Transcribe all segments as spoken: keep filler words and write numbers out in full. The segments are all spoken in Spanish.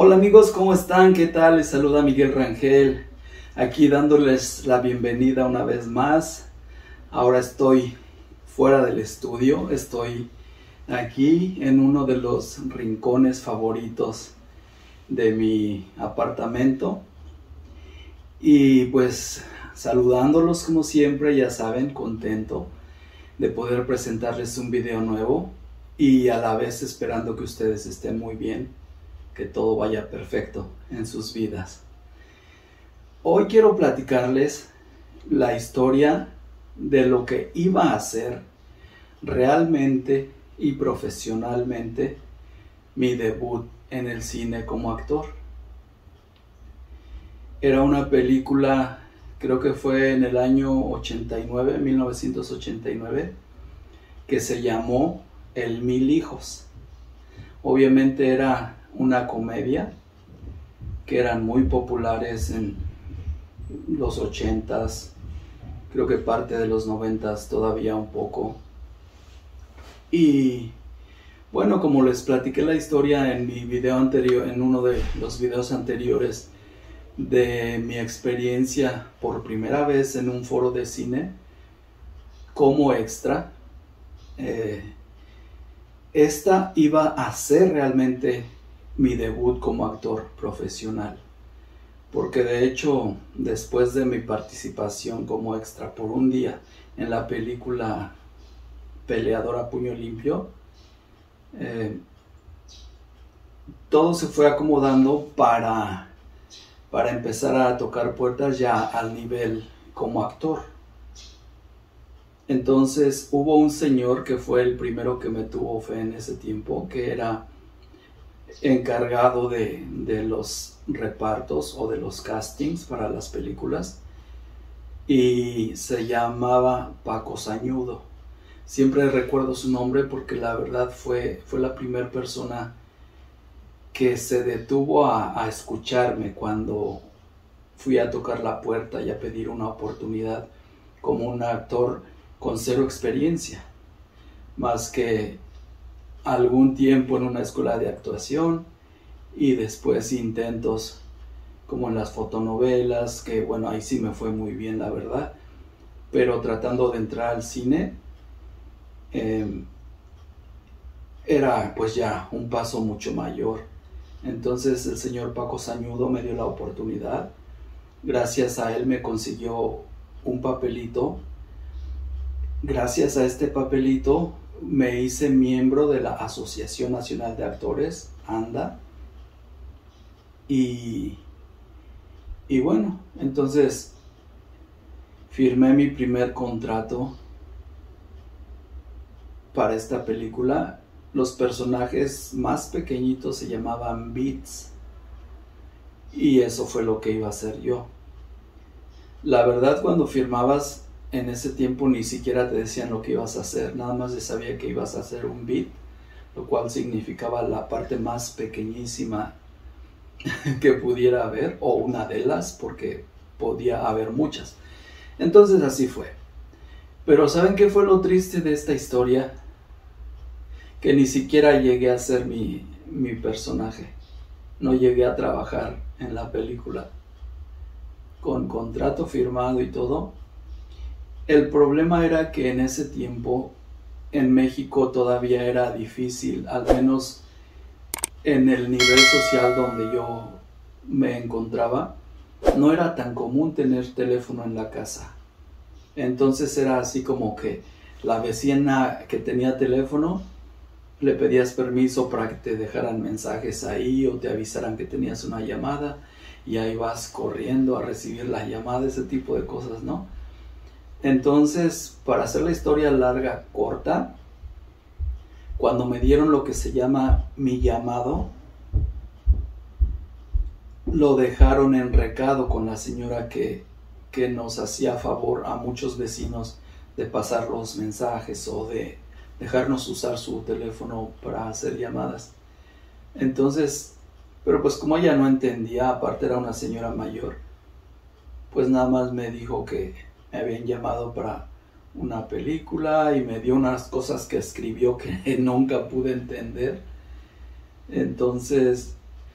Hola amigos, ¿cómo están? ¿Qué tal? Les saluda Miguel Rangel, aquí dándoles la bienvenida una vez más. Ahora estoy fuera del estudio, estoy aquí en uno de los rincones favoritos de mi apartamento. Y pues saludándolos como siempre, ya saben, contento de poder presentarles un video nuevo y a la vez esperando que ustedes estén muy bien, que todo vaya perfecto en sus vidas. Hoy quiero platicarles la historia de lo que iba a ser realmente y profesionalmente mi debut en el cine como actor. Era una película, creo que fue en el año ochenta y nueve, mil novecientos ochenta y nueve, que se llamó El Mil Hijos. Obviamente era una comedia que eran muy populares en los ochentas, creo que parte de los noventas todavía un poco. Y bueno, como les platiqué la historia en mi video anterior, en uno de los videos anteriores, de mi experiencia por primera vez en un foro de cine como extra, eh, esta iba a ser realmente mi debut como actor profesional, porque de hecho después de mi participación como extra por un día en la película Peleador a Puño Limpio, eh, todo se fue acomodando para, para empezar a tocar puertas ya al nivel como actor. Entonces hubo un señor que fue el primero que me tuvo fe en ese tiempo, que era encargado de, de los repartos o de los castings para las películas, y se llamaba Paco Sañudo. Siempre recuerdo su nombre porque la verdad fue, fue la primera persona que se detuvo a, a escucharme cuando fui a tocar la puerta y a pedir una oportunidad como un actor con cero experiencia, más que algún tiempo en una escuela de actuación y después intentos como en las fotonovelas, que bueno, ahí sí me fue muy bien la verdad, pero tratando de entrar al cine eh, era pues ya un paso mucho mayor. Entonces el señor Paco Sañudo me dio la oportunidad. Gracias a él me consiguió un papelito. Gracias a este papelito me hice miembro de la Asociación Nacional de Actores, ANDA, y, y bueno, entonces firmé mi primer contrato para esta película. Los personajes más pequeñitos se llamaban Beats, y eso fue lo que iba a hacer yo. La verdad, cuando firmabas en ese tiempo ni siquiera te decían lo que ibas a hacer, nada más se sabía que ibas a hacer un beat, lo cual significaba la parte más pequeñísima que pudiera haber, o una de las, porque podía haber muchas. Entonces así fue. Pero ¿saben qué fue lo triste de esta historia? Que ni siquiera llegué a ser mi, mi personaje. No llegué a trabajar en la película con contrato firmado y todo. El problema era que en ese tiempo en México todavía era difícil, al menos en el nivel social donde yo me encontraba, no era tan común tener teléfono en la casa. Entonces era así como que la vecina que tenía teléfono, le pedías permiso para que te dejaran mensajes ahí o te avisaran que tenías una llamada, y ahí vas corriendo a recibir la llamada, ese tipo de cosas, ¿no? Entonces, para hacer la historia larga, corta, cuando me dieron lo que se llama mi llamado, lo dejaron en recado con la señora que, que nos hacía favor a muchos vecinos de pasar los mensajes o de dejarnos usar su teléfono para hacer llamadas. Entonces, pero pues como ella no entendía, aparte era una señora mayor, pues nada más me dijo que me habían llamado para una película y me dio unas cosas que escribió que nunca pude entender. Entonces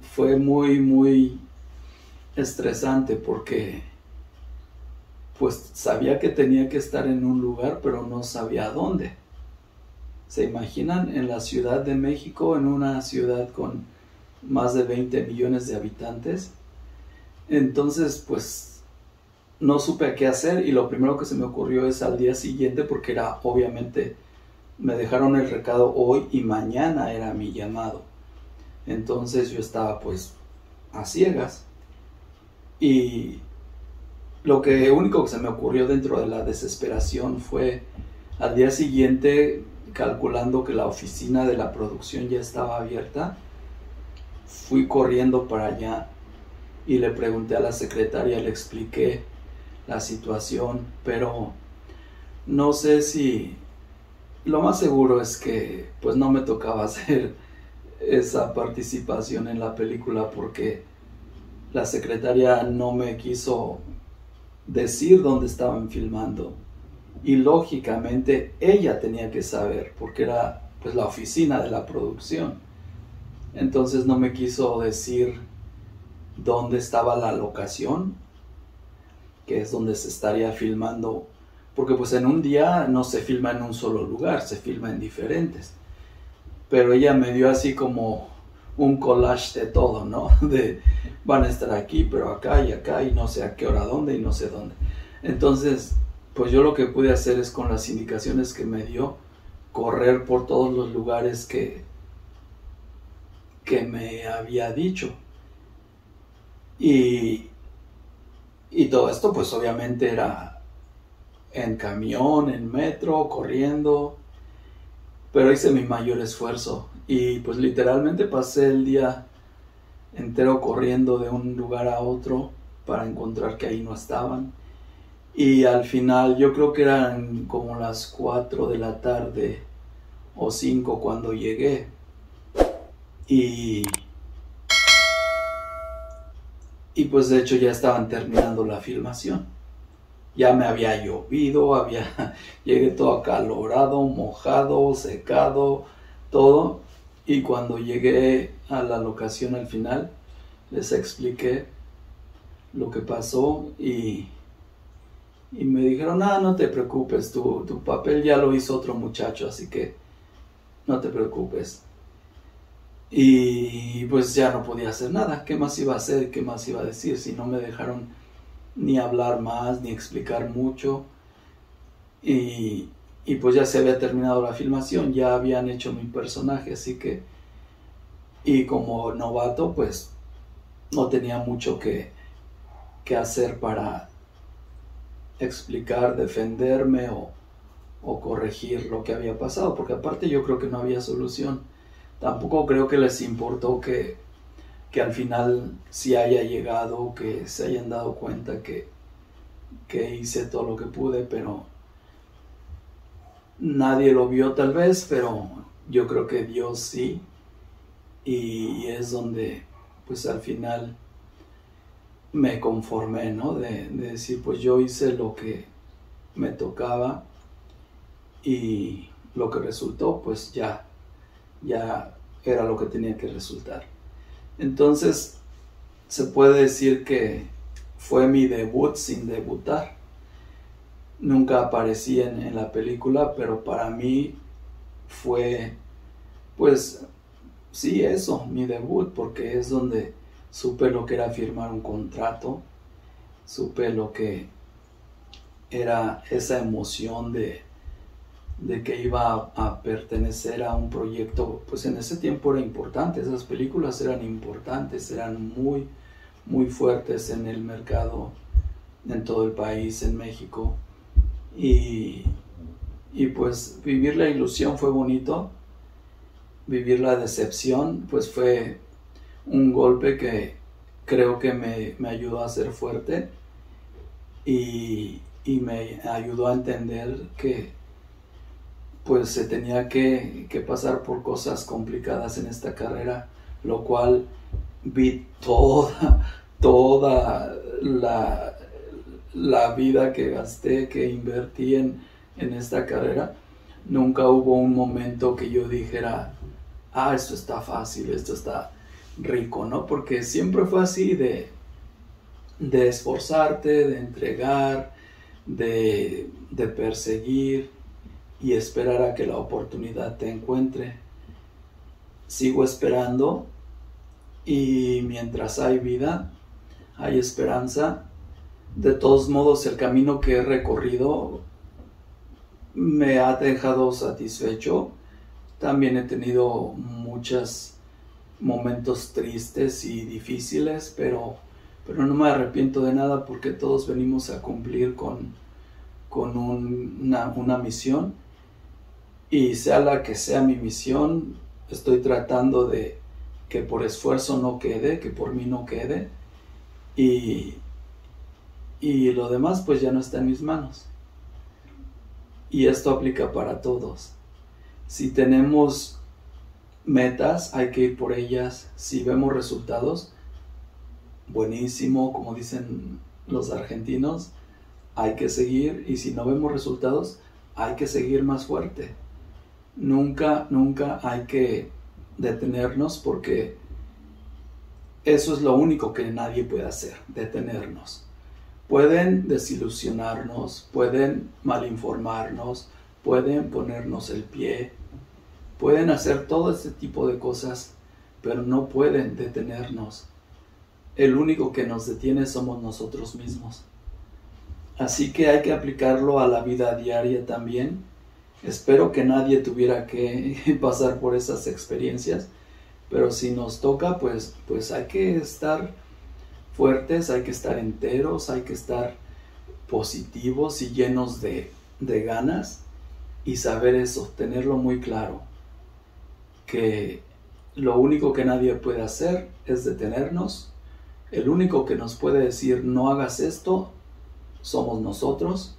fue muy, muy estresante porque pues sabía que tenía que estar en un lugar, pero no sabía dónde. ¿Se imaginan? En la Ciudad de México, en una ciudad con más de veinte millones de habitantes. Entonces, pues, no supe qué hacer y lo primero que se me ocurrió es al día siguiente, porque era, obviamente, me dejaron el recado hoy y mañana era mi llamado. Entonces yo estaba, pues, a ciegas. Y lo que único que se me ocurrió dentro de la desesperación fue al día siguiente, calculando que la oficina de la producción ya estaba abierta, fui corriendo para allá y le pregunté a la secretaria, le expliqué la situación, pero no sé si, lo más seguro es que pues no me tocaba hacer esa participación en la película porque la secretaria no me quiso decir dónde estaban filmando y lógicamente ella tenía que saber porque era pues la oficina de la producción. Entonces no me quiso decir dónde estaba la locación, que es donde se estaría filmando, porque pues en un día no se filma en un solo lugar, se filma en diferentes. Pero ella me dio así como un collage de todo, ¿no? De van a estar aquí, pero acá y acá y no sé a qué hora dónde y no sé dónde. Entonces, pues yo lo que pude hacer es con las indicaciones que me dio, correr por todos los lugares que, que me había dicho. Y, y todo esto pues obviamente era en camión, en metro, corriendo, pero hice mi mayor esfuerzo y pues literalmente pasé el día entero corriendo de un lugar a otro para encontrar que ahí no estaban. Y al final yo creo que eran como las cuatro de la tarde o cinco cuando llegué. Y, y pues de hecho ya estaban terminando la filmación. Ya me había llovido, había, llegué todo acalorado, mojado, secado, todo. Y cuando llegué a la locación al final, les expliqué lo que pasó y... Y me dijeron, ah, no te preocupes, tu, tu papel ya lo hizo otro muchacho, así que no te preocupes. Y pues ya no podía hacer nada. ¿Qué más iba a hacer? ¿Qué más iba a decir? Si no me dejaron ni hablar más, ni explicar mucho. Y, y pues ya se había terminado la filmación, ya habían hecho mi personaje, así que... Y como novato, pues no tenía mucho que, que hacer para... explicar, defenderme o, o corregir lo que había pasado, porque aparte yo creo que no había solución. Tampoco creo que les importó que, que al final sí haya llegado, que se hayan dado cuenta que, que hice todo lo que pude, pero nadie lo vio tal vez, pero yo creo que Dios sí, y es donde pues al final me conformé, ¿no? De, de decir, pues yo hice lo que me tocaba y lo que resultó, pues ya, ya era lo que tenía que resultar. Entonces, se puede decir que fue mi debut sin debutar. Nunca aparecí en, en la película, pero para mí fue, pues, sí, eso, mi debut, porque es donde supe lo que era firmar un contrato, supe lo que era esa emoción de, de que iba a, a pertenecer a un proyecto, pues en ese tiempo era importante, esas películas eran importantes, eran muy, muy fuertes en el mercado, en todo el país, en México, y, y pues vivir la ilusión fue bonito, vivir la decepción, pues fue un golpe que creo que me, me ayudó a ser fuerte y, y me ayudó a entender que pues se tenía que, que pasar por cosas complicadas en esta carrera, lo cual vi toda, toda la, la vida que gasté, que invertí en, en esta carrera. Nunca hubo un momento que yo dijera, ah, esto está fácil, esto está... rico, ¿no? Porque siempre fue así de, de esforzarte, de entregar, de, de perseguir y esperar a que la oportunidad te encuentre. Sigo esperando y mientras hay vida, hay esperanza. De todos modos, el camino que he recorrido me ha dejado satisfecho. También he tenido muchos momentos tristes y difíciles, pero, pero no me arrepiento de nada porque todos venimos a cumplir con, con un, una, una misión. Y sea la que sea mi misión, estoy tratando de que por esfuerzo no quede, que por mí no quede. Y, y lo demás pues ya no está en mis manos. Y esto aplica para todos. Si tenemos metas, hay que ir por ellas. Si vemos resultados, buenísimo, como dicen los argentinos, hay que seguir. Y si no vemos resultados, hay que seguir más fuerte. Nunca, nunca hay que detenernos porque eso es lo único que nadie puede hacer, detenernos. Pueden desilusionarnos, pueden malinformarnos, pueden ponernos el pie, pueden hacer todo este tipo de cosas, pero no pueden detenernos. El único que nos detiene somos nosotros mismos. Así que hay que aplicarlo a la vida diaria también. Espero que nadie tuviera que pasar por esas experiencias, pero si nos toca, pues, pues hay que estar fuertes, hay que estar enteros, hay que estar positivos y llenos de, de ganas y saber eso, tenerlo muy claro, que lo único que nadie puede hacer es detenernos. El único que nos puede decir no hagas esto somos nosotros.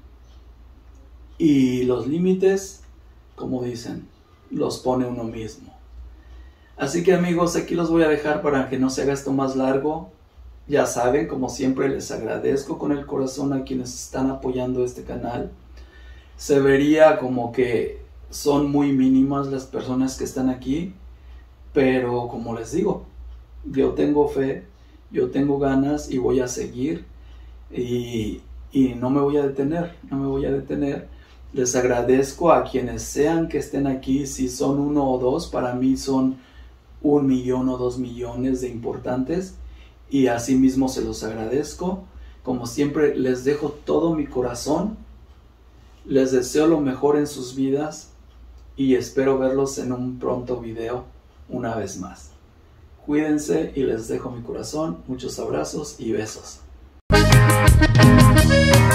Y los límites, como dicen, los pone uno mismo. Así que amigos, aquí los voy a dejar para que no se haga esto más largo. Ya saben, como siempre, les agradezco con el corazón a quienes están apoyando este canal. Se vería como que son muy mínimas las personas que están aquí, pero como les digo, yo tengo fe, yo tengo ganas y voy a seguir y, y no me voy a detener, no me voy a detener. Les agradezco a quienes sean que estén aquí, si son uno o dos, para mí son un millón o dos millones de importantes y asimismo se los agradezco. Como siempre les dejo todo mi corazón, les deseo lo mejor en sus vidas y espero verlos en un pronto video una vez más. Cuídense y les dejo mi corazón, muchos abrazos y besos.